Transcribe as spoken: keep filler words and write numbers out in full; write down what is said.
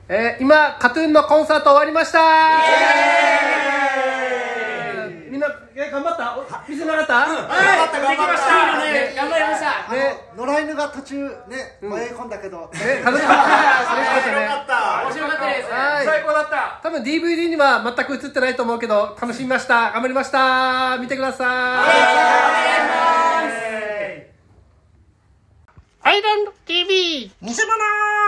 えー、今カトゥーンのコンサート終わりましたー。みんな、えー、頑張った？見せなかった？ 頑張った頑張った。 ね、頑張りました。 ね、野良犬が途中ね迷い込んだけど、 え、カトゥーン、面白かった。 面白かったです。 最高だった。多分 ディーブイディー には全く映ってないと思うけど楽しみました。頑張りました。見てください。お願いします。アイランド ティーブイ偽物。